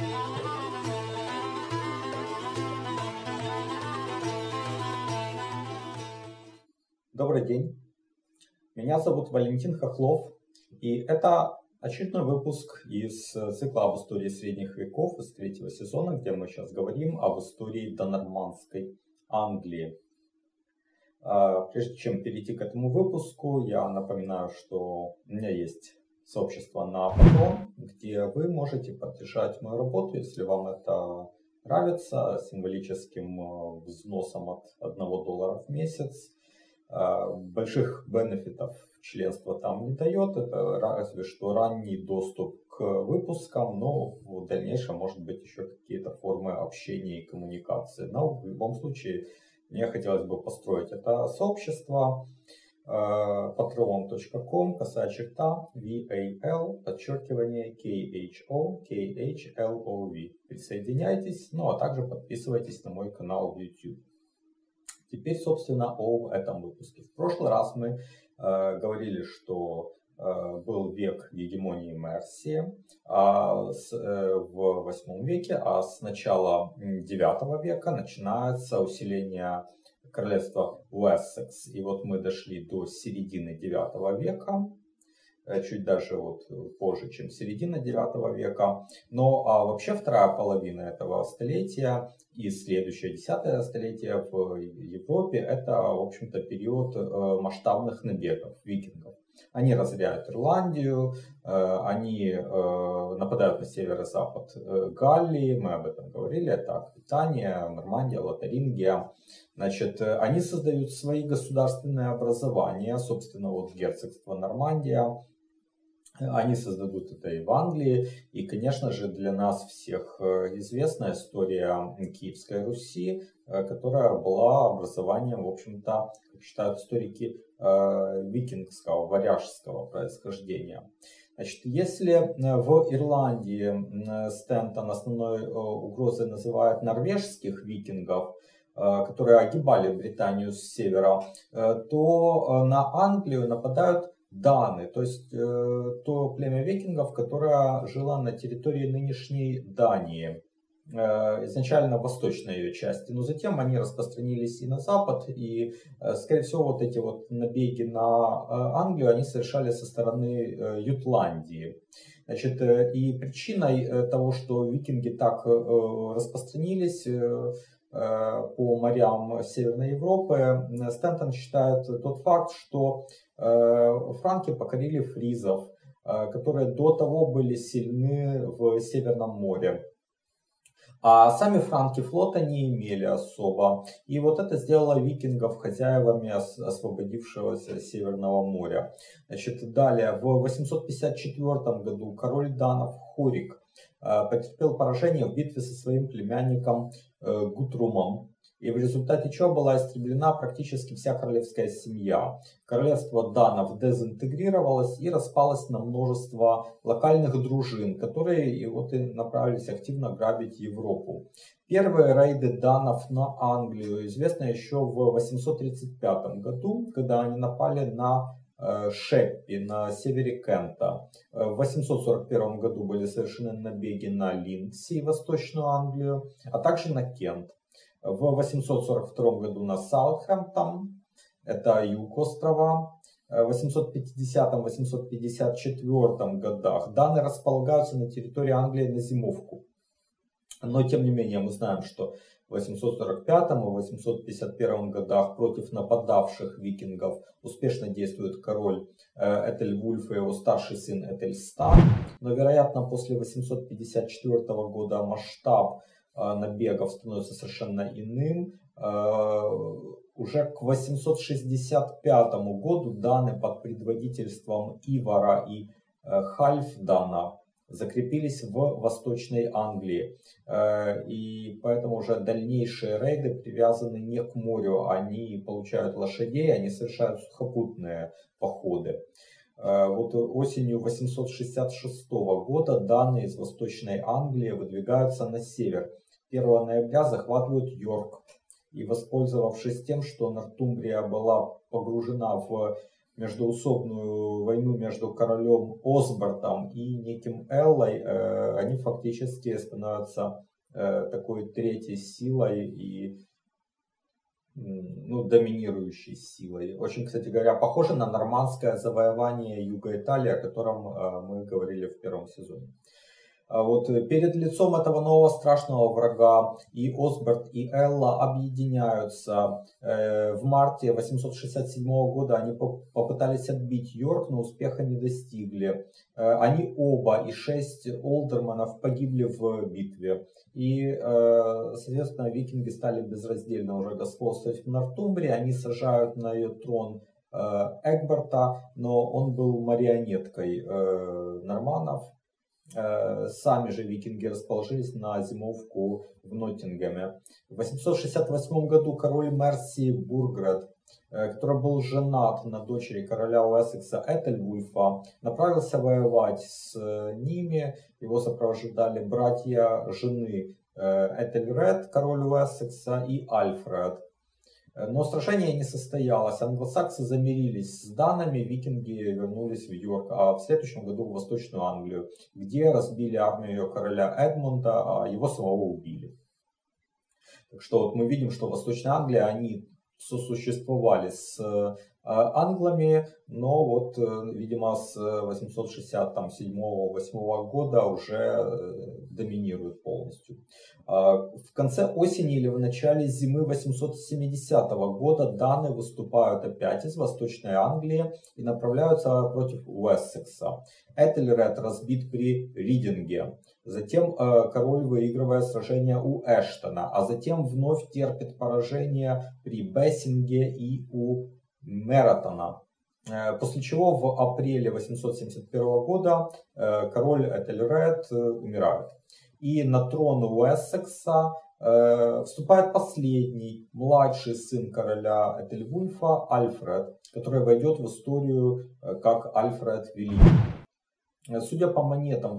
Добрый день, меня зовут Валентин Хохлов, и это очередной выпуск из цикла об истории средних веков из третьего сезона, где мы сейчас говорим об истории донормандской Англии. Прежде чем перейти к этому выпуску, я напоминаю, что у меня есть сообщество на Patreon, где вы можете поддержать мою работу, если вам это нравится, символическим взносом от $1 в месяц. Больших бенефитов членство там не дает, это разве что ранний доступ к выпускам, но в дальнейшем может быть еще какие-то формы общения и коммуникации. Но в любом случае мне хотелось бы построить это сообщество. patreon.com, VAL, подчеркивание KHOKHLOV. Присоединяйтесь, ну а также подписывайтесь на мой канал в YouTube. Теперь, собственно, об этом выпуске. В прошлый раз мы говорили, что был век гегемонии Мерсии в 8 веке, а с начала 9 века начинается усиление королевства Уэссекс. И вот мы дошли до середины 9 века, чуть даже вот позже, чем середина 9 века. Но вообще вторая половина этого столетия и следующее 10 столетие в Европе это, в общем-то, период масштабных набегов викингов. Они разоряют Ирландию, они нападают на север и запад Галлии, мы об этом говорили, это Аквитания, Нормандия, Лотарингия. Значит, они создают свои государственные образования, собственно, вот герцогство Нормандия. Они создадут это и в Англии. И, конечно же, для нас всех известна история Киевской Руси, которая была образованием, в общем-то, как считают историки, викингского, варяжского происхождения. Значит, если в Ирландии Стентон основной угрозой называет норвежских викингов, которые огибали Британию с севера, то на Англию нападают даны, то есть то племя викингов, которое жило на территории нынешней Дании, изначально в восточной ее части, но затем они распространились и на запад, и, скорее всего, вот эти вот набеги на Англию они совершали со стороны Ютландии. Значит, и причиной того, что викинги так распространились по морям Северной Европы, Стентон считает тот факт, что франки покорили фризов, которые до того были сильны в Северном море. А сами франки флота не имели особо. И вот это сделало викингов хозяевами освободившегося Северного моря. Значит, далее, в 854 году король данов Хорик потерпел поражение в битве со своим племянником Гутрумом. И в результате чего была истреблена практически вся королевская семья. Королевство данов дезинтегрировалось и распалось на множество локальных дружин, которые и направились активно грабить Европу. Первые рейды данов на Англию известны еще в 835 году, когда они напали на Шеппи на севере Кента. В 841 году были совершены набеги на Линдси, Восточную Англию, а также на Кент. В 842 году на Саутгемптон, это юг острова. В 850-854 годах даны располагаются на территории Англии на зимовку. Но тем не менее мы знаем, что в 845 и 851 годах против нападавших викингов успешно действует король Этельвульф и его старший сын Этельстан. Но вероятно после 854 года масштаб набегов становится совершенно иным. Уже к 865 году даны под предводительством Ивара и Хальфдана закрепились в Восточной Англии. И поэтому уже дальнейшие рейды привязаны не к морю, они получают лошадей, они совершают сухопутные походы. Вот осенью 866 года даны из Восточной Англии выдвигаются на север. 1 ноября захватывают Йорк. И воспользовавшись тем, что Нортумбрия была погружена в междоусобную войну между королем Осбертом и неким Эллой, они фактически становятся такой третьей силой и доминирующей силой. Очень, кстати говоря, похоже на нормандское завоевание Юга Италии, о котором мы говорили в первом сезоне. Вот перед лицом этого нового страшного врага и Осберт, и Элла объединяются. В марте 867 года они попытались отбить Йорк, но успеха не достигли. Они оба и 6 олдерманов погибли в битве. И, соответственно, викинги стали безраздельно уже господствовать в Нортумбрии. Они сажают на ее трон Эгберта, но он был марионеткой норманнов. Сами же викинги расположились на зимовку в Ноттингеме. В 868 году король Мерсии Бургред, который был женат на дочери короля Уэссекса Этельвульфа, направился воевать с ними. Его сопровождали братья жены Этельред, король Уэссекса, и Альфред. Но сражение не состоялось. Англосаксы замирились с данами, викинги вернулись в Йорк, а в следующем году в Восточную Англию, где разбили армию ее короля Эдмунда, а его самого убили. Так что вот мы видим, что Восточная Англия, они сосуществовали с англами, но вот, видимо, с 867-8 года уже доминируют полностью. В конце осени или в начале зимы 870 года даны выступают опять из Восточной Англии и направляются против Уэссекса. Этельред разбит при Ридинге. Затем король выигрывает сражение у Эштона, а затем вновь терпит поражение при Бессинге и у Мератона. После чего в апреле 871 года король Этельред умирает. И на трон Уэссекса вступает последний, младший сын короля Этельвульфа, Альфред, который войдет в историю как Альфред Великий. Судя по монетам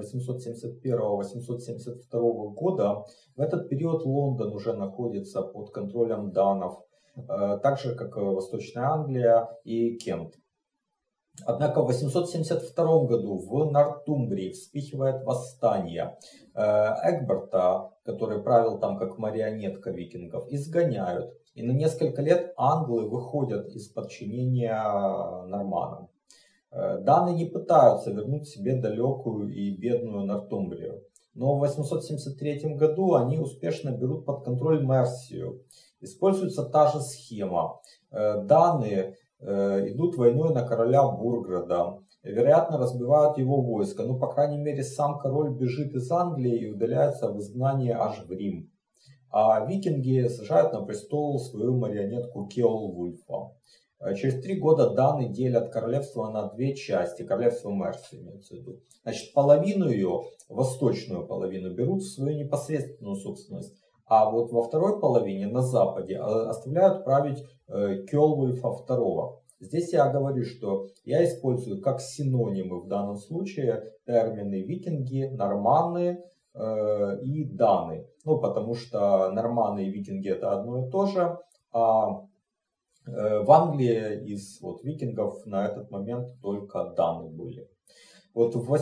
871-872 года, в этот период Лондон уже находится под контролем данов, так же как Восточная Англия и Кент. Однако в 872 году в Нортумбрии вспыхивает восстание. Эгберта, который правил там как марионетка викингов, изгоняют. И на несколько лет англы выходят из подчинения норманам. Даны не пытаются вернуть себе далекую и бедную Нортумбрию. Но в 873 году они успешно берут под контроль Мерсию. Используется та же схема. Даны идут войной на короля Бургреда. Вероятно, разбивают его войско. Ну, по крайней мере, сам король бежит из Англии и удаляется в изгнание аж в Рим. А викинги сажают на престол свою марионетку Кеолвульфа. Через 3 года даны делят королевство на 2 части. Королевство Мерсии имеется в виду. Значит, половину ее, восточную половину, берут в свою непосредственную собственность. А вот во второй половине, на западе, оставляют править Кеолвульфа II. Здесь я говорю, что я использую как синонимы в данном случае термины викинги, норманы и даны. Ну, потому что норманы и викинги это одно и то же. А в Англии из викингов на этот момент только даны были. Вот в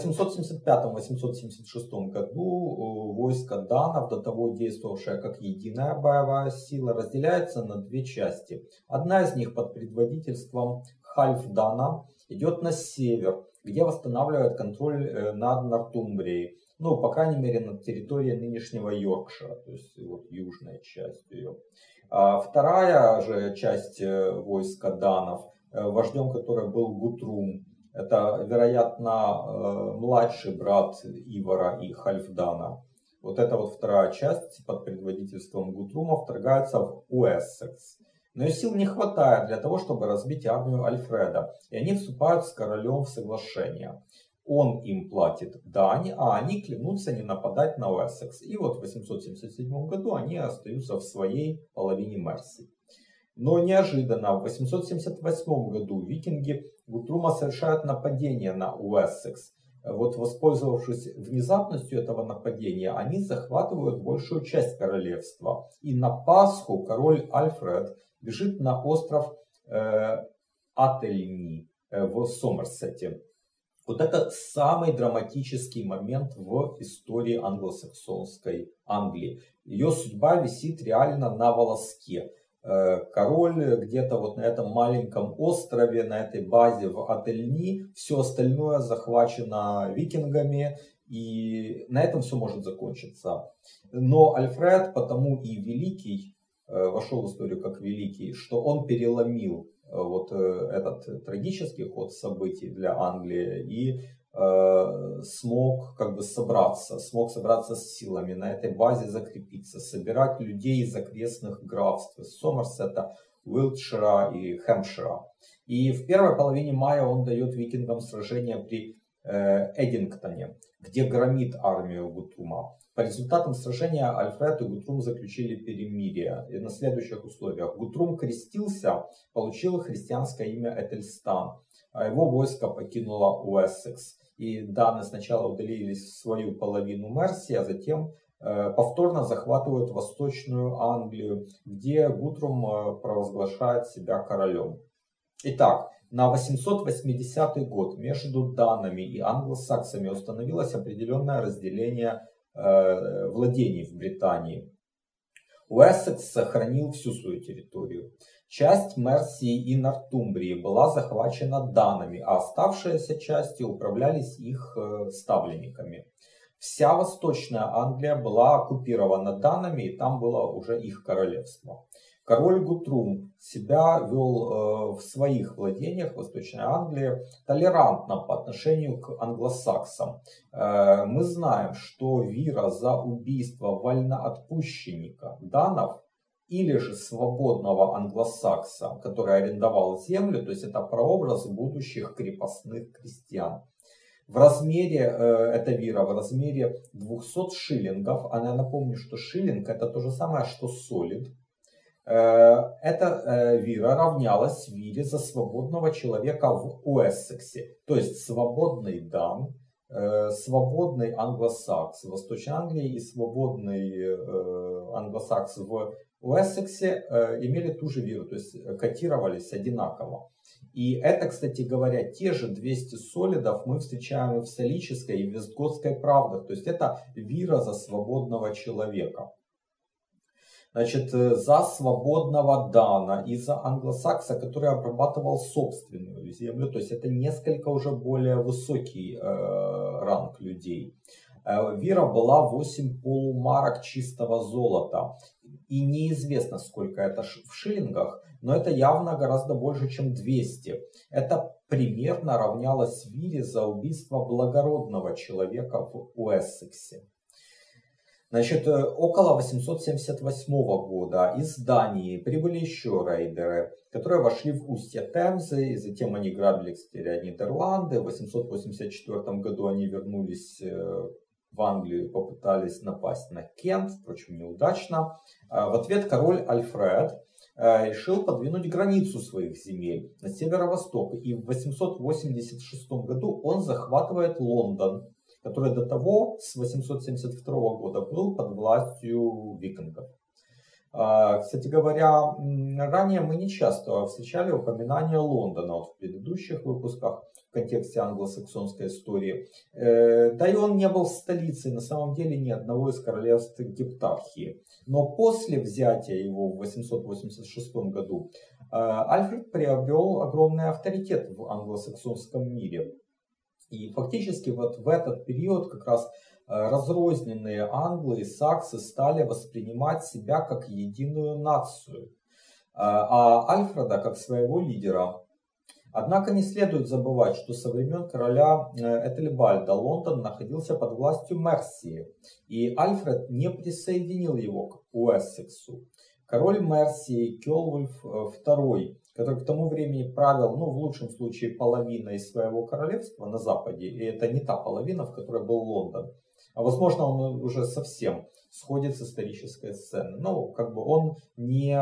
875-876 году войско данов, до того действовавшее как единая боевая сила, разделяется на 2 части. Одна из них под предводительством Хальфдана идет на север, где восстанавливает контроль над Нортумбрией. Ну, по крайней мере, на территории нынешнего Йоркшира, то есть южная часть ее. А вторая же часть войска данов, вождем которой был Гутрум, это, вероятно, младший брат Ивара и Хальфдана. Вот эта вторая часть под предводительством Гутрума вторгается в Уэссекс. Но и сил не хватает для того, чтобы разбить армию Альфреда. И они вступают с королем в соглашение. Он им платит дань, а они клянутся не нападать на Уэссекс. И вот в 877 году они остаются в своей половине Мерсии. Но неожиданно в 878 году викинги Гутрума совершают нападение на Уэссекс. Вот, воспользовавшись внезапностью этого нападения, они захватывают большую часть королевства. И на Пасху король Альфред бежит на остров Ательни. в Сомерсете. Вот это самый драматический момент в истории англосаксонской Англии. Ее судьба висит реально на волоске. Король где-то вот на этом маленьком острове, на этой базе в Ательни, все остальное захвачено викингами, и на этом все может закончиться. Но Альфред потому и великий, вошел в историю как великий, что он переломил вот этот трагический ход событий для Англии и смог как бы собраться с силами, на этой базе закрепиться, собирать людей из окрестных графств, из Сомерсета, Уилтшира и Хэмпшира. И в первой половине мая он дает викингам сражение при Эдингтоне, где громит армию Гутрума. По результатам сражения Альфред и Гутрум заключили перемирие и на следующих условиях. Гутрум крестился, получил христианское имя Этельстан, а его войско покинуло Уэссекс. И даны сначала удалились в свою половину Мерсии, а затем повторно захватывают Восточную Англию, где Гутрум провозглашает себя королем. Итак, на 880 год между данами и англосаксами установилось определенное разделение владений в Британии. Уэссекс сохранил всю свою территорию. Часть Мерсии и Нортумбрии была захвачена данами, а оставшиеся части управлялись их ставленниками. Вся Восточная Англия была оккупирована данами, и там было уже их королевство. Король Гутрум себя вел в своих владениях Восточной Англии толерантно по отношению к англосаксам. Мы знаем, что вира за убийство вольноотпущенника данов или же свободного англосакса, который арендовал землю, то есть это прообраз будущих крепостных крестьян. В размере, эта вира в размере 200 шиллингов, а я напомню, что шиллинг это то же самое, что солид. Эта вира равнялась вире за свободного человека в Уэссексе. То есть свободный дан, свободный англосакс в Восточной Англии и свободный англосакс в Уэссексе имели ту же виру, то есть котировались одинаково. И это, кстати говоря, те же 200 солидов мы встречаем и в Солической, и в Вестготской правдах. То есть это вира за свободного человека. Значит, за свободного дана и за англосакса, который обрабатывал собственную землю, то есть это несколько уже более высокий ранг людей. Вира была 8 полумарок чистого золота. И неизвестно, сколько это в шиллингах, но это явно гораздо больше, чем 200. Это примерно равнялось вире за убийство благородного человека в Уэссексе. Значит, около 878 года из Дании прибыли еще рейдеры, которые вошли в устье Темзы, и затем они грабили, кстати, Нидерланды. В 884 году они вернулись в Англию и попытались напасть на Кент, впрочем, неудачно. В ответ король Альфред решил подвинуть границу своих земель на северо-восток, и в 886 году он захватывает Лондон, который до того, с 872 года, был под властью викингов. Кстати говоря, ранее мы не часто встречали упоминания Лондона в предыдущих выпусках в контексте англосаксонской истории. Да и он не был столицей на самом деле ни одного из королевств Гептархии. Но после взятия его в 886 году Альфред приобрел огромный авторитет в англосаксонском мире. И фактически вот в этот период как раз разрозненные англы и саксы стали воспринимать себя как единую нацию, а Альфреда как своего лидера. Однако не следует забывать, что со времен короля Этельбальда Лондон находился под властью Мерсии, и Альфред не присоединил его к Уэссексу. Король Мерсии Кёлвульф II, который к тому времени правил, в лучшем случае, половиной своего королевства на западе, и это не та половина, в которой был Лондон, а возможно он уже совсем сходит с исторической сцены. Он не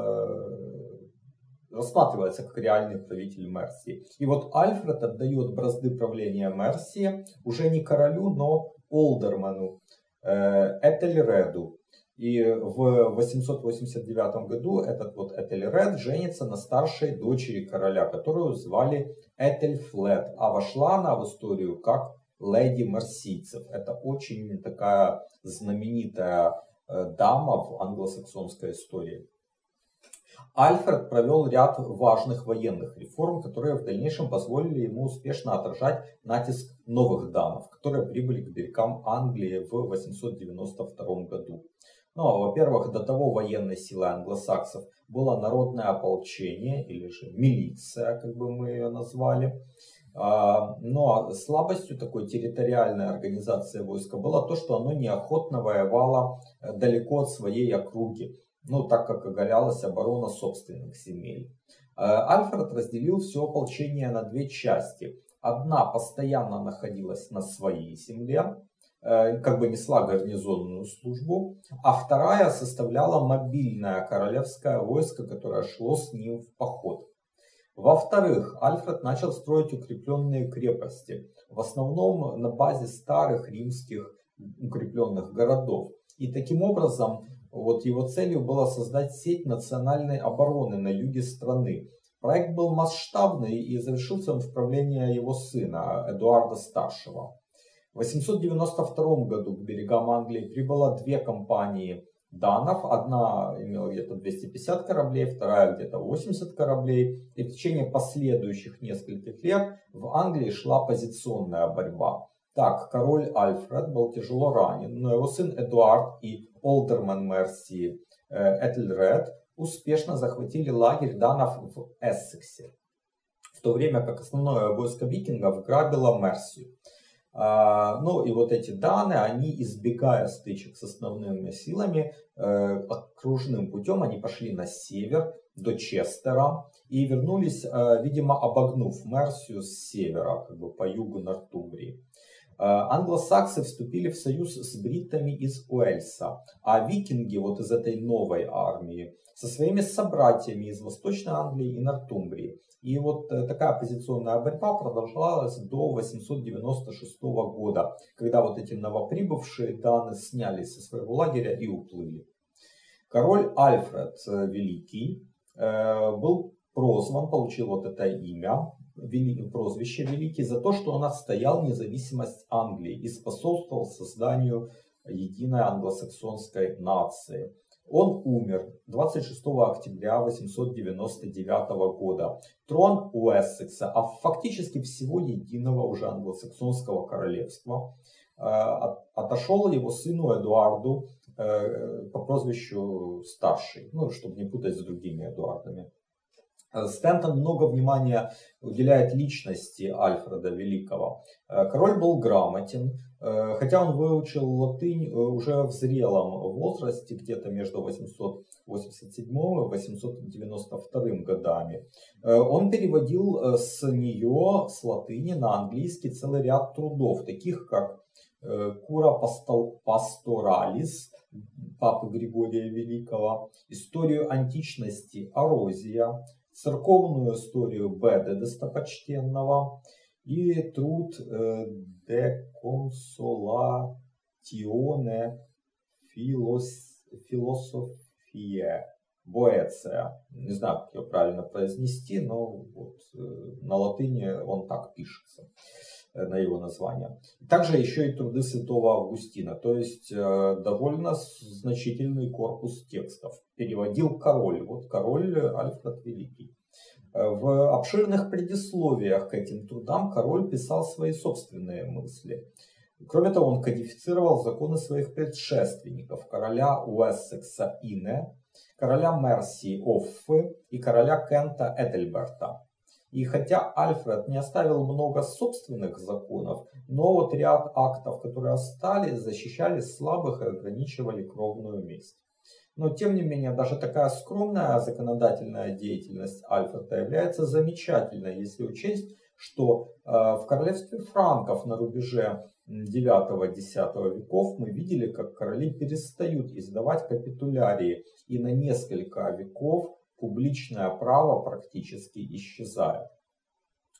рассматривается как реальный правитель Мерсии. И вот Альфред отдает бразды правления Мерсии уже не королю, но олдерману Этельреду. И в 889 году этот вот Этельред женится на старшей дочери короля, которую звали Этельфлет, а вошла она в историю как леди Мерсийцев. Это очень такая знаменитая дама в англосаксонской истории. Альфред провел ряд важных военных реформ, которые в дальнейшем позволили ему успешно отражать натиск новых данов, которые прибыли к берегам Англии в 892 году. Ну, во-первых, до того военной силой англосаксов было народное ополчение, или же милиция, как бы мы ее назвали. Но слабостью такой территориальной организации войска было то, что оно неохотно воевало далеко от своей округи, ну, так как оголялась оборона собственных земель. Альфред разделил все ополчение на две части. Одна постоянно находилась на своей земле, как бы несла гарнизонную службу, а вторая составляла мобильное королевское войско, которое шло с ним в поход. Во-вторых, Альфред начал строить укрепленные крепости, в основном на базе старых римских укрепленных городов. И таким образом, вот его целью было создать сеть национальной обороны на юге страны. Проект был масштабный и завершился он в правлении его сына Эдуарда Старшего. В 892 году к берегам Англии прибыло две компании данов. Одна имела где-то 250 кораблей, вторая где-то 80 кораблей. И в течение последующих нескольких лет в Англии шла позиционная борьба. Так, король Альфред был тяжело ранен, но его сын Эдуард и олдермен Мерси Этельред успешно захватили лагерь данов в Эссексе, в то время как основное войско викингов грабило Мерсию. Ну и вот эти данные, они, избегая стычек с основными силами, окружным путем они пошли на север до Честера и вернулись, видимо, обогнув Мерсию с севера, как бы по югу Нортумбрии. Англосаксы вступили в союз с бриттами из Уэльса, а викинги вот из этой новой армии со своими собратьями из Восточной Англии и Нортумбрии. И вот такая позиционная борьба продолжалась до 896 года, когда вот эти новоприбывшие даны снялись со своего лагеря и уплыли. Король Альфред Великий был прозван, получил вот это имя, прозвище Великий, за то, что он отстоял независимость Англии и способствовал созданию единой англосаксонской нации. Он умер 26 октября 899 года. Трон Уэссекса, а фактически всего единого уже англосаксонского королевства, отошел его сыну Эдуарду по прозвищу Старший, ну, чтобы не путать с другими Эдуардами. Стентон много внимания уделяет личности Альфреда Великого. Король был грамотен, хотя он выучил латынь уже в зрелом возрасте, где-то между 887 и 892 годами. Он переводил с нее, с латыни на английский, целый ряд трудов, таких как Cura Pastoralis папы Григория Великого, историю античности Орозия, церковную историю Беда Достопочтенного и труд De Consolatione Philosophiae Boetia. Не знаю, как ее правильно произнести, но вот на латыни он так пишется, на его название. Также еще и труды святого Августина, то есть довольно значительный корпус текстов. Переводил король, вот король Альфред Великий. В обширных предисловиях к этим трудам король писал свои собственные мысли. Кроме того, он кодифицировал законы своих предшественников, короля Уэссекса Ине, короля Мерсии Оффы и короля Кента Этельберта. И хотя Альфред не оставил много собственных законов, но вот ряд актов, которые остались, защищали слабых и ограничивали кровную месть. Но тем не менее, даже такая скромная законодательная деятельность Альфреда является замечательной, если учесть, что в королевстве франков на рубеже 9-10 веков мы видели, как короли перестают издавать капитулярии, и на несколько веков публичное право практически исчезает.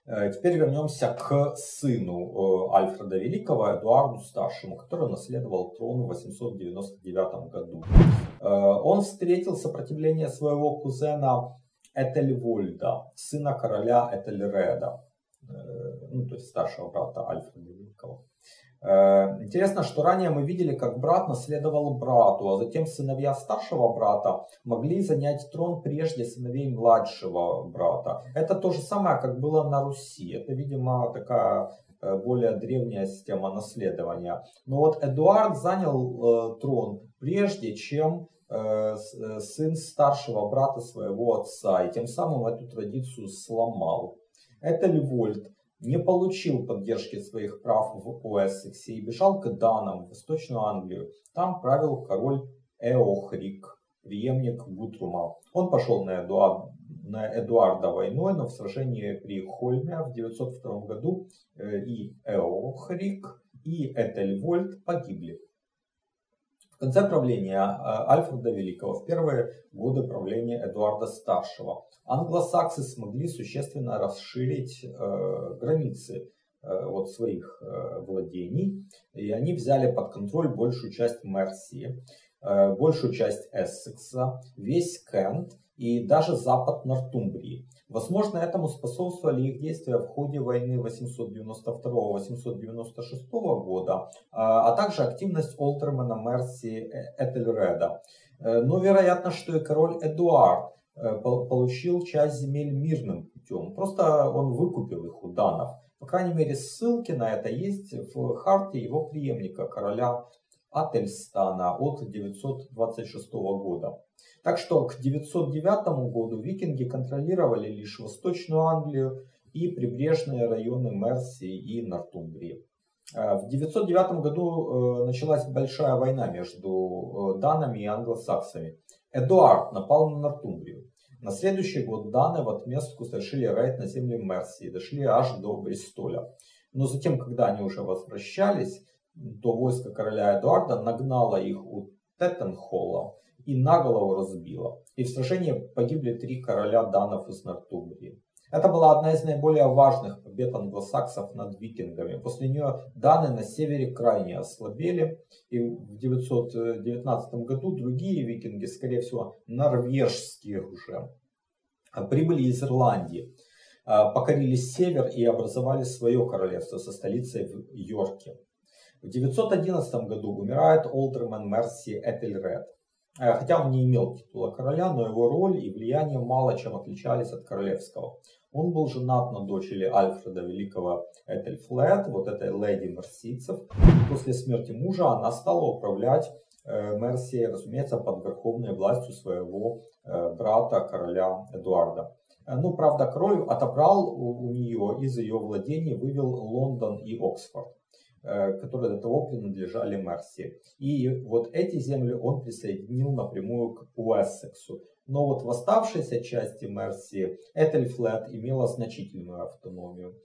Теперь вернемся к сыну Альфреда Великого, Эдуарду Старшему, который наследовал трон в 899 году. Он встретил сопротивление своего кузена Этельвольда, сына короля Этельреда, то есть старшего брата Альфреда Великого. Интересно, что ранее мы видели, как брат наследовал брату, а затем сыновья старшего брата могли занять трон прежде сыновей младшего брата. Это то же самое, как было на Руси. Это, видимо, такая более древняя система наследования. Но вот Эдуард занял трон прежде, чем сын старшего брата своего отца, и тем самым эту традицию сломал. Этельвольд не получил поддержки своих прав в Уэссексе и бежал к данам в Восточную Англию. Там правил король Эохрик, преемник Гутрума. Он пошел на Эдуарда войной, но в сражении при Хольме в 902 году и Эохрик, и Этельвольд погибли. В конце правления Альфреда Великого, в первые годы правления Эдуарда Старшего, англосаксы смогли существенно расширить границы своих владений, и они взяли под контроль большую часть Мерсии, большую часть Эссекса, весь Кент и даже запад Нортумбрии. Возможно, этому способствовали их действия в ходе войны 892-896 года, а также активность Олдермана Мерси Этельреда. Но вероятно, что и король Эдуард получил часть земель мирным путем. Просто он выкупил их у данов. По крайней мере, ссылки на это есть в харте его преемника, короля Ательстана от 926 года. Так что к 909 году викинги контролировали лишь Восточную Англию и прибрежные районы Мерсии и Нортумбрии. В 909 году началась большая война между данами и англосаксами. Эдуард напал на Нортумбрию. На следующий год даны в отместку совершили рейд на земли Мерсии, дошли аж до Бристоля. Но затем, когда они уже возвращались, то войско короля Эдуарда нагнало их у Теттенхолла и наголову разбило. И в сражении погибли 3 короля данов из Нортумбрии. Это была одна из наиболее важных побед англосаксов над викингами. После нее даны на севере крайне ослабели. И в 919 году другие викинги, скорее всего норвежские уже, прибыли из Ирландии, покорили север и образовали свое королевство со столицей в Йорке. В 911 году умирает Олдерман Мерси Этельред. Хотя он не имел титула короля, но его роль и влияние мало чем отличались от королевского. Он был женат на дочери Альфреда Великого Этельфлет, вот этой леди мерсийцев. После смерти мужа она стала управлять Мерсией, разумеется, под верховной властью своего брата, короля Эдуарда. Ну, правда, король отобрал у нее из ее владений, вывел Лондон и Оксфорд, которые до того принадлежали Мерсии. И вот эти земли он присоединил напрямую к Уэссексу. Но вот в оставшейся части Мерсии Этельфлет имела значительную автономию.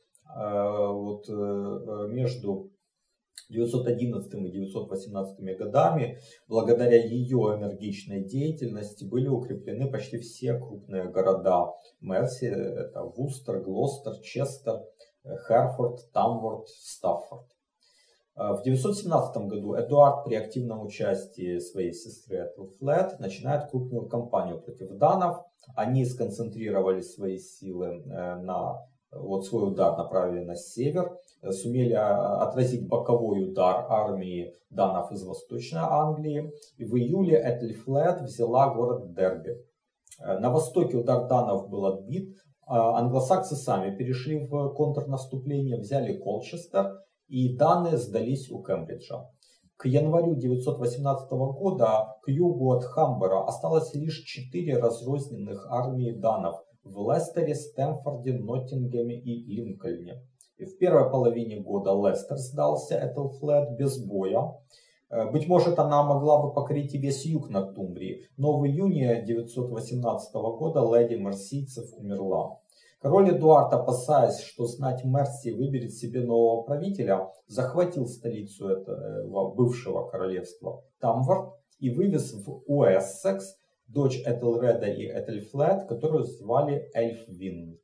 Между 911 и 918 годами, благодаря ее энергичной деятельности, были укреплены почти все крупные города Мерсии. Это Вустер, Глостер, Честер, Херфорд, Тамворт, Стаффорд. В 917 году Эдуард при активном участии своей сестры Этельфлет начинает крупную кампанию против данов. Они сконцентрировали свои силы свой удар направили на север, сумели отразить боковой удар армии данов из Восточной Англии. И в июле Этельфлет взяла город Дерби. На востоке удар данов был отбит. Англосаксы сами перешли в контрнаступление, взяли Колчестер, и даны сдались у Кембриджа. К январю 918 года к югу от Хамбера осталось лишь 4 разрозненных армии данов в Лестере, Стэмфорде, Ноттингеме и Линкольне. И в первой половине года Лестер сдался Этельфлет без боя. Быть может, она могла бы покорить и весь юг Нортумбрии, но в июне 918 года леди мерсийцев умерла. Король Эдуард, опасаясь, что знать Мерсии выберет себе нового правителя, захватил столицу этого бывшего королевства Тамворт и вывез в Уэссекс дочь Этельреда и Этельфлет, которую звали Эльфвин.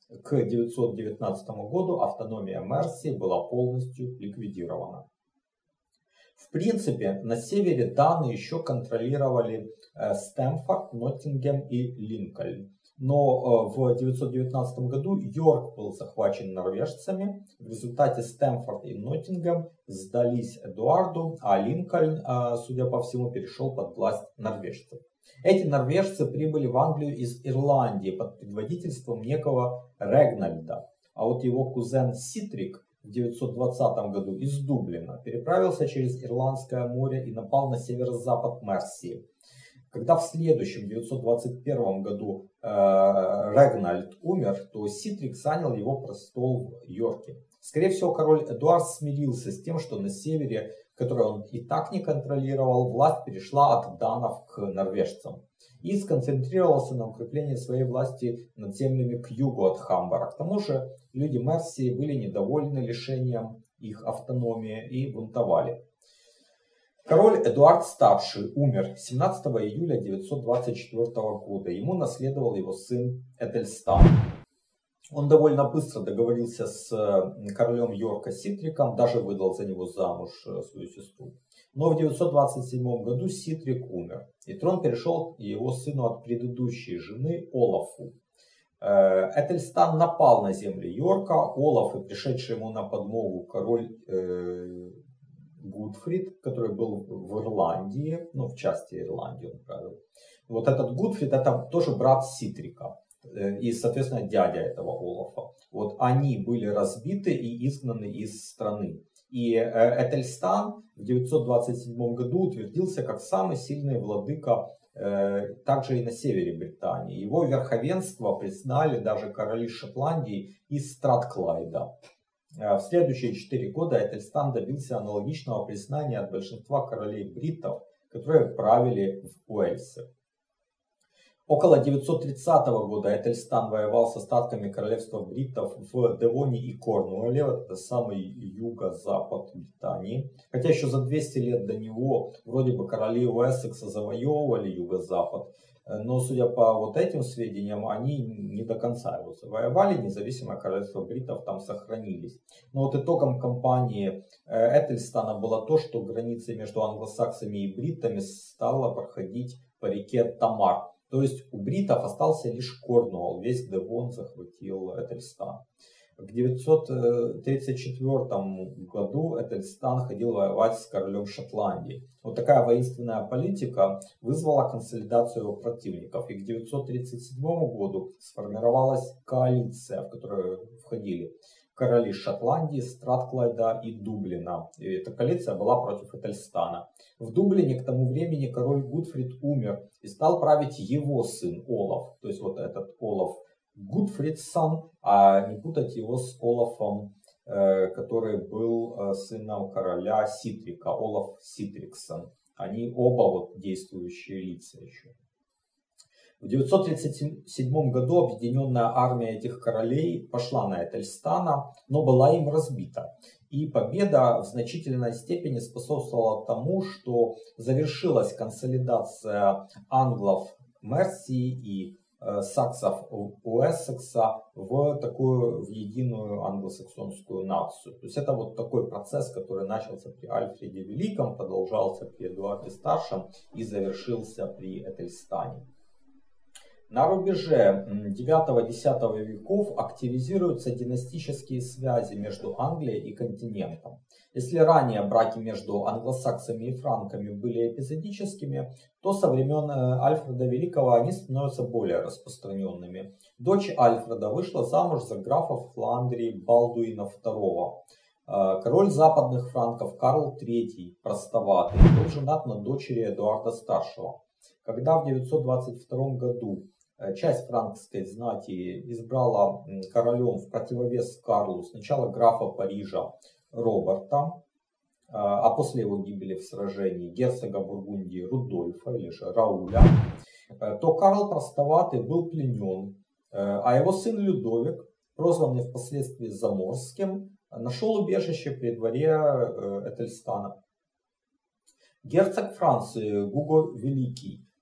К 919 году автономия Мерсии была полностью ликвидирована. В принципе, на севере даны еще контролировали Стэмфорд, Ноттингем и Линкольн. Но в 919 году Йорк был захвачен норвежцами. В результате Стэмфорд и Ноттингем сдались Эдуарду, а Линкольн, судя по всему, перешел под власть норвежцев. Эти норвежцы прибыли в Англию из Ирландии под предводительством некого Регнальда. А вот его кузен Ситрик в 920 году из Дублина переправился через Ирландское море и напал на северо-запад Мерсии. Когда в следующем 921 году Регнальд умер, то Ситрик занял его престол в Йорке. Скорее всего, король Эдуард смирился с тем, что на севере, который он и так не контролировал, власть перешла от данов к норвежцам. И сконцентрировался на укреплении своей власти над землями к югу от Хамбара. К тому же люди Мерсии были недовольны лишением их автономии и бунтовали. Король Эдуард Старший умер 17 июля 924 года. Ему наследовал его сын Этельстан. Он довольно быстро договорился с королем Йорка Ситриком, даже выдал за него замуж свою сестру. Но в 927 году Ситрик умер, и трон перешел его сыну от предыдущей жены Олафу. Этельстан напал на земли Йорка. Олаф и пришедший ему на подмогу король Гутфрид, который был в Ирландии, ну в части Ирландии он правил. Вот этот Гутфрид, это тоже брат Ситрика и, соответственно, дядя этого Олафа. Вот они были разбиты и изгнаны из страны. И Этельстан в 927 году утвердился как самый сильный владыка также и на севере Британии. Его верховенство признали даже короли Шотландии из Стратклайда. В следующие 4 года Этельстан добился аналогичного признания от большинства королей бриттов, которые правили в Уэльсе. Около 930 года Этельстан воевал с остатками королевства бриттов в Девоне и Корнуолле, это самый юго-запад Британии. Хотя еще за 200 лет до него вроде бы короли Уэссекса завоевывали юго-запад, но судя по вот этим сведениям, они не до конца его завоевали, независимое королевство бриттов там сохранились. Но вот итогом кампании Этельстана было то, что граница между англосаксами и бриттами стала проходить по реке Тамар. То есть у бриттов остался лишь Корнуолл, весь Девон захватил Этельстан. В 934 году Этельстан ходил воевать с королем Шотландии. Вот такая воинственная политика вызвала консолидацию его противников. И к 937 году сформировалась коалиция, в которую входили короли Шотландии, Стратклайда и Дублина. И эта коалиция была против Этельстана. В Дублине к тому времени король Гутфрид умер и стал править его сын Олаф. То есть вот этот Олаф Гутфридсон, а не путать его с Олафом, который был сыном короля Ситрика, Олаф Ситриксон. Они оба вот действующие лица еще. В 937 году объединенная армия этих королей пошла на Этельстана, но была им разбита. И победа в значительной степени способствовала тому, что завершилась консолидация англов Мерсии и саксов Уэссекса в такую в единую англосаксонскую нацию. То есть это вот такой процесс, который начался при Альфреде Великом, продолжался при Эдуарде Старшем и завершился при Этельстане. На рубеже 9-10 веков активизируются династические связи между Англией и континентом. Если ранее браки между англосаксами и франками были эпизодическими, то со времен Альфреда Великого они становятся более распространенными. Дочь Альфреда вышла замуж за графа Фландрии Балдуина II. Король западных франков Карл III, простоватый, был женат на дочери Эдуарда Старшего. Когда в 922 году часть франкской знати избрала королем в противовес Карлу сначала графа Парижа Роберта, а после его гибели в сражении герцога Бургундии Рудольфа или же Рауля, то Карл Простоватый был пленен, а его сын Людовик, прозванный впоследствии Заморским, нашел убежище при дворе Этельстана. Герцог Франции Гуго Великий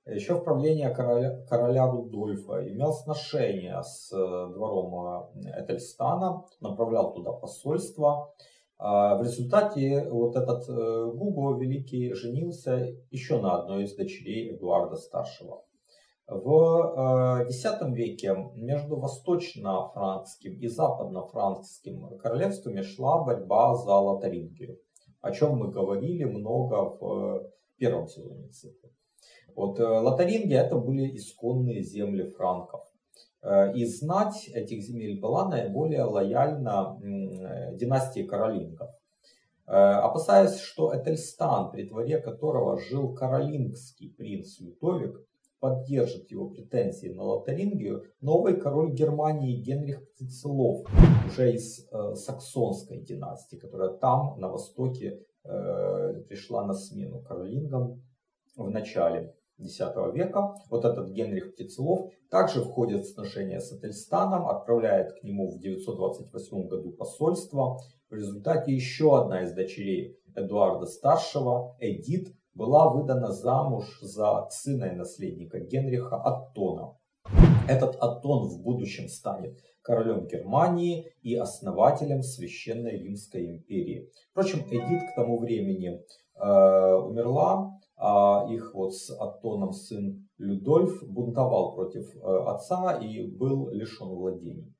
еще в правлении короля Рудольфа имел сношение с двором Этельстана, направлял туда посольство. В результате вот этот Гуго Великий женился еще на одной из дочерей Эдуарда Старшего. В X веке между восточно-франкским и западно-франкским королевствами шла борьба за Лотарингию, о чем мы говорили много в первом сезоне цикла. Вот Лотарингия это были исконные земли франков. И знать этих земель была наиболее лояльна династии каролингов. Опасаясь, что Этельстан, при дворе которого жил каролингский принц Людовик, поддержит его претензии на Лотарингию, новый король Германии Генрих Птицелов, уже из саксонской династии, которая там, на востоке, пришла на смену каролингам в начале X века. Вот этот Генрих Птицелов также входит в сношение с Этельстаном, отправляет к нему в 928 году посольство. В результате еще одна из дочерей Эдуарда Старшего, Эдит, была выдана замуж за сына и наследника Генриха Оттона. Этот Оттон в будущем станет королем Германии и основателем Священной Римской империи. Впрочем, Эдит к тому времени умерла, а их вот с Оттоном сын Людольф бунтовал против отца и был лишен владений.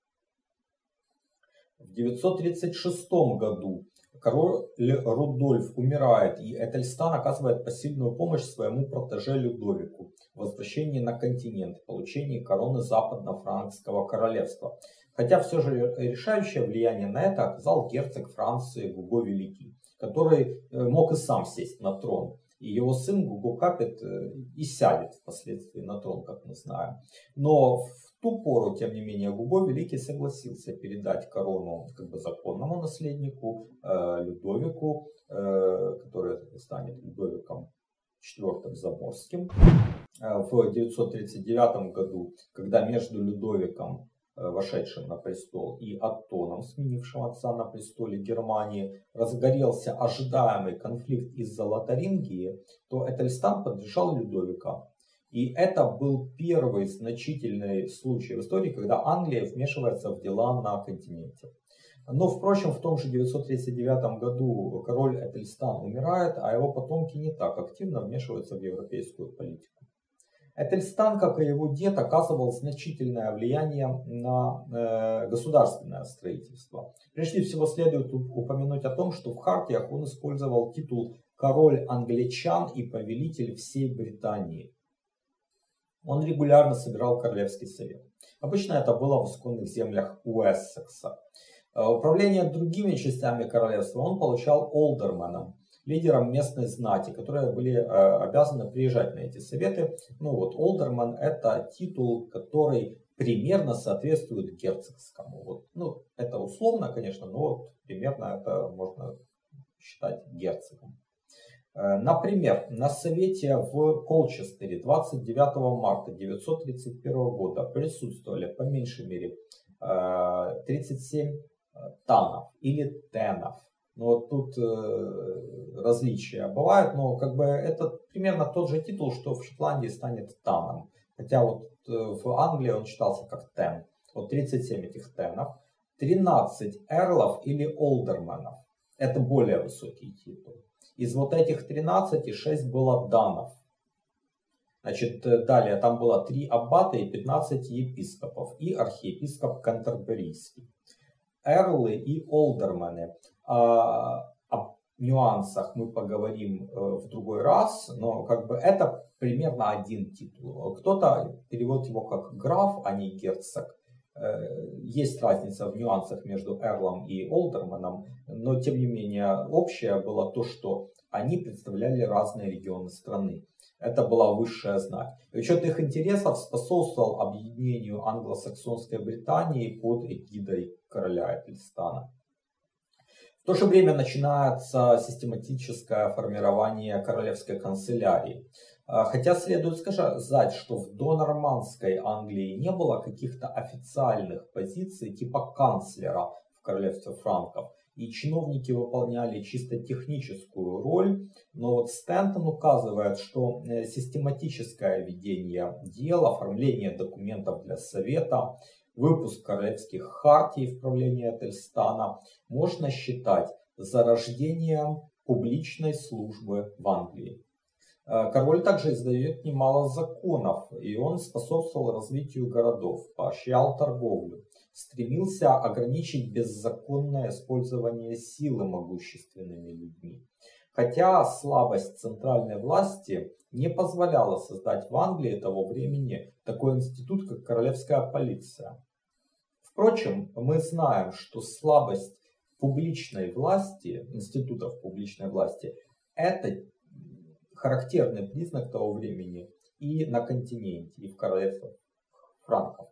В 936 году король Рудольф умирает, и Этельстан оказывает посильную помощь своему протеже Людовику в возвращении на континент, получении короны западно-франкского королевства. Хотя все же решающее влияние на это оказал герцог Франции Гуго Великий, который мог и сам сесть на трон. И его сын Гуго Капет и сядет впоследствии на трон, как мы знаем. Но в ту пору, тем не менее, Гуго Великий согласился передать корону как бы законному наследнику Людовику, который станет Людовиком IV Заморским. В 939 году, когда между Людовиком, вошедшим на престол, и Оттоном, сменившим отца на престоле Германии, разгорелся ожидаемый конфликт из-за Лотарингии, то Этельстан поддержал Людовика. И это был первый значительный случай в истории, когда Англия вмешивается в дела на континенте. Но, впрочем, в том же 939 году король Этельстан умирает, а его потомки не так активно вмешиваются в европейскую политику. Этельстан, как и его дед, оказывал значительное влияние на государственное строительство. Прежде всего следует упомянуть о том, что в хартиях он использовал титул «король англичан» и «повелитель всей Британии». Он регулярно собирал королевский совет. Обычно это было в исконных землях Уэссекса. Управление другими частями королевства он получал олдерменом, лидером местной знати, которые были обязаны приезжать на эти советы. Ну вот, олдермен — это титул, который примерно соответствует герцогскому. Вот, ну, это условно, конечно, но вот примерно это можно считать герцогом. Например, на совете в Колчестере 29 марта 931 года присутствовали по меньшей мере 37 танов или тенов. Но вот тут различия бывают, но как бы это примерно тот же титул, что в Шотландии станет таном. Хотя вот в Англии он читался как тен. Вот 37 этих тенов, 13 эрлов или олдерменов. Это более высокий титул. Из вот этих 13 6 было данов. Значит, далее там было 3 аббата и 15 епископов и архиепископ Кантерберийский. Эрлы и олдермены. О нюансах мы поговорим в другой раз, но как бы это примерно один титул. Кто-то переводит его как граф, а не герцог. Есть разница в нюансах между эрлом и олдерменом, но тем не менее общее было то, что они представляли разные регионы страны. Это была высшая знать. И учет их интересов способствовал объединению англосаксонской Британии под эгидой короля Этельстана. В то же время начинается систематическое формирование королевской канцелярии. Хотя следует сказать, что в донормандской Англии не было каких-то официальных позиций типа канцлера в королевстве франков. и чиновники выполняли чисто техническую роль. Но вот Стентон указывает, что систематическое ведение дел, оформление документов для Совета, выпуск королевских хартий в правлении Этельстана можно считать зарождением публичной службы в Англии. Король также издает немало законов, и он способствовал развитию городов, поощрял торговлю, стремился ограничить беззаконное использование силы могущественными людьми. Хотя слабость центральной власти не позволяла создать в Англии того времени такой институт, как королевская полиция. Впрочем, мы знаем, что слабость публичной власти, институтов публичной власти, это характерный признак того времени и на континенте, и в королевстве франков.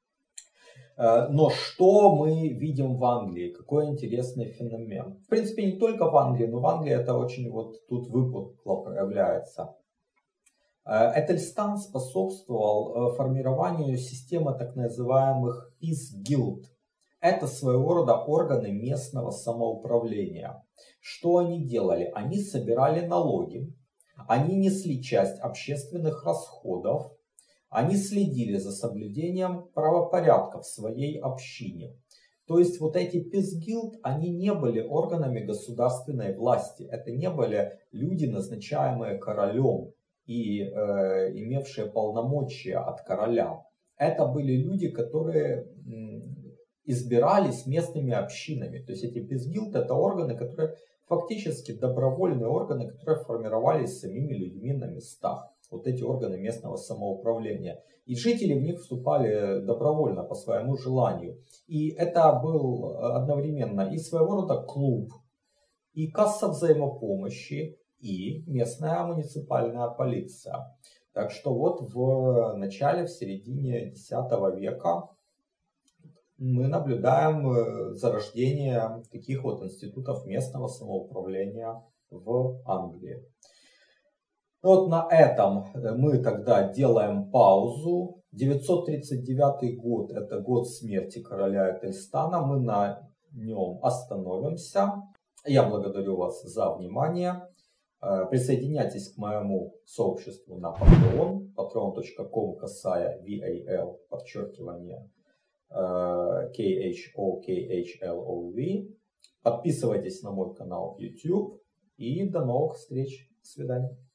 Но что мы видим в Англии? Какой интересный феномен. В принципе, не только в Англии, но в Англии это очень вот тут выпукло проявляется. Этельстан способствовал формированию системы так называемых Peace Guild. Это своего рода органы местного самоуправления. Что они делали? Они собирали налоги, они несли часть общественных расходов, они следили за соблюдением правопорядка в своей общине. То есть вот эти Peace Guild, они не были органами государственной власти. Это не были люди, назначаемые королем и имевшие полномочия от короля. Это были люди, которые избирались местными общинами. То есть эти Peace Guild это органы, которые фактически добровольные органы, которые формировались самими людьми на местах. Вот эти органы местного самоуправления. И жители в них вступали добровольно по своему желанию. И это был одновременно и своего рода клуб, и касса взаимопомощи, и местная муниципальная полиция. Так что вот в начале, в середине X века мы наблюдаем зарождение таких вот институтов местного самоуправления в Англии. Вот на этом мы тогда делаем паузу. 939 год, это год смерти короля Этельстана. Мы на нем остановимся. Я благодарю вас за внимание. Присоединяйтесь к моему сообществу на Patreon, patreon.com, /VAL, подчеркивание, KHOKHLOV. Подписывайтесь на мой канал YouTube и до новых встреч. До свидания.